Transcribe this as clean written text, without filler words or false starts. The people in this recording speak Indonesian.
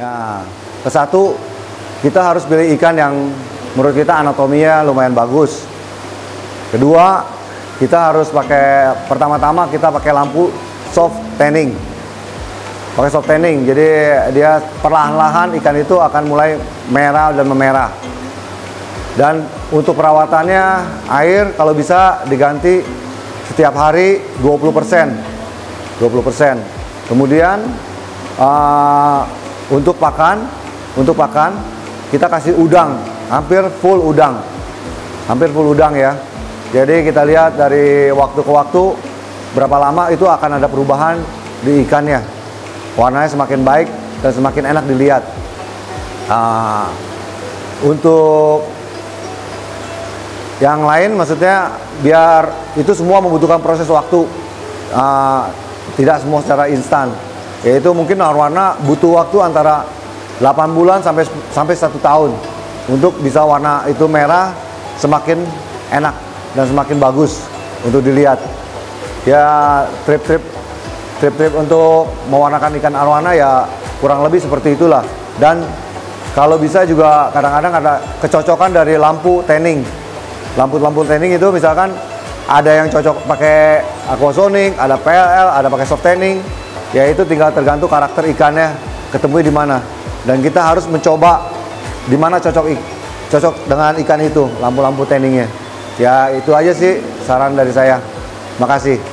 Nah, ke satu, kita harus pilih ikan yang menurut kita anatominya lumayan bagus. Kedua, kita harus pakai, pertama-tama kita pakai lampu soft tanning. Pakai soft tanning, jadi dia perlahan-lahan ikan itu akan mulai merah dan memerah. Dan untuk perawatannya, air kalau bisa diganti setiap hari 20%. 20%. Kemudian untuk pakan kita kasih udang, hampir full udang ya. Jadi kita lihat dari waktu ke waktu berapa lama itu akan ada perubahan di ikannya, warnanya semakin baik dan semakin enak dilihat. Untuk yang lain, maksudnya biar itu semua membutuhkan proses waktu, tidak semua secara instan. Yaitu mungkin warna butuh waktu antara 8 bulan sampai 1 tahun untuk bisa warna itu merah semakin enak dan semakin bagus untuk dilihat. Ya trip untuk mewarnakan ikan arwana ya kurang lebih seperti itulah. Dan kalau bisa juga kadang-kadang ada kecocokan dari lampu tanning. Lampu tanning itu misalkan ada yang cocok pakai aquasonic, ada PLL, ada pakai soft tanning. Ya itu tinggal tergantung karakter ikannya ketemu di mana. Dan kita harus mencoba di mana cocok dengan ikan itu, lampu-lampu tanningnya. Ya itu aja sih saran dari saya. Makasih.